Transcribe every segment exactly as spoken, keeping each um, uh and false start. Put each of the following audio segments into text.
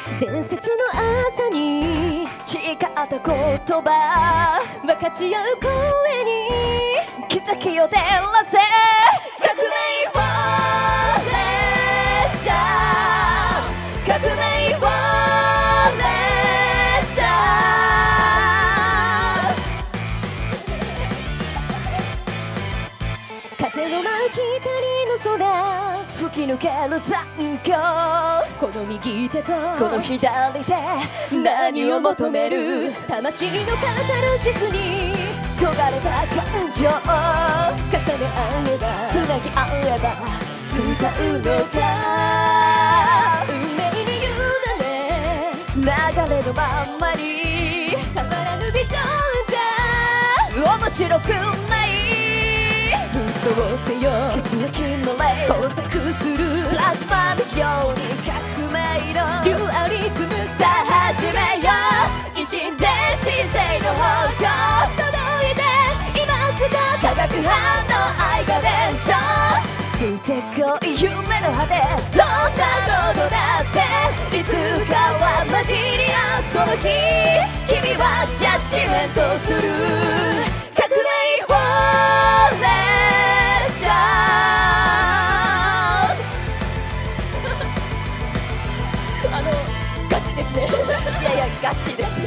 伝説の朝に誓った言葉分かち合う声に奇跡を照らせ革命を列車革命を列車風の舞う光の空吹き抜ける残響この右手とこの左手何を求める魂のカタルシスに焦がれた感情重ね合えばつなぎ合えば使うのか運命に委ね流れのまんまに変わらぬビジョンじゃ面白くないどうせよ血液の霊交錯するプラズマのように革命のデュアリズムさあ始めよう一心で神聖の方向届いて今すぐ化学反応愛が連射ついてこい夢の果てどんなロードだっていつかは混じり合うその日君はジャッジメントする革命を列車あのガチですねいやいやガチです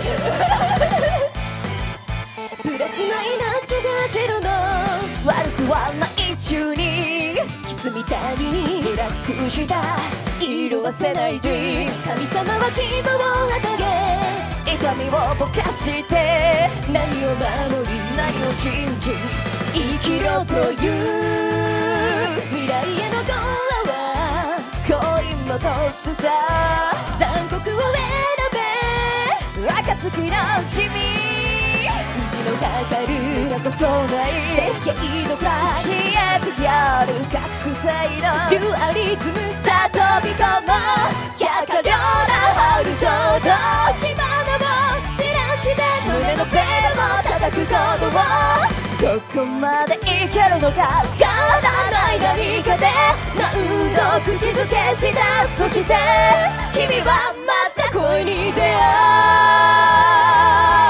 プラスマイナスがゼロの悪くはない中にキスみたいにブラックした色あせないドリーム神様は希望を与え痛みをぼかして何を守り何を信じ生きろという未来へのドアは恋もとすさ残酷を選べ暁の君虹のかかる見たことない世界のプライ教えてやる覚醒のデュアリズムさ飛び込もう百花繚乱春ちょうど火花を散らして胸のベルを叩くことをどこまでいけるのか変わらない何かで何度口づけしたそして君はまた恋に出会う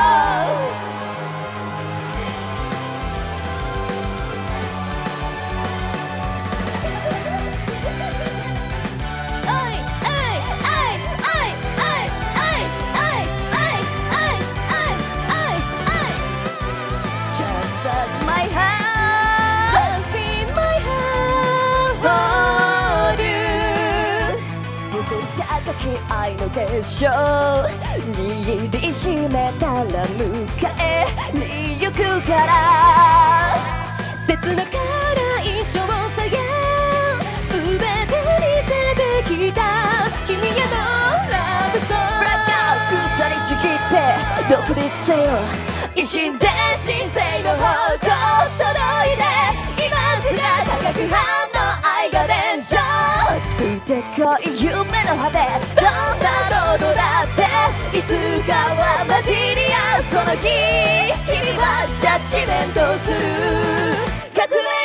愛の結晶握りしめたら迎えに行くから切なから一生さえ全てにせてきた君へのラブソングブラックアウト腐りちぎって独立せよ一心で神聖の方向届いて今すが化学反応愛が連射ついてこい夢の果てどんなロードだっていつかは混じり合うその日君はジャッジメントする革命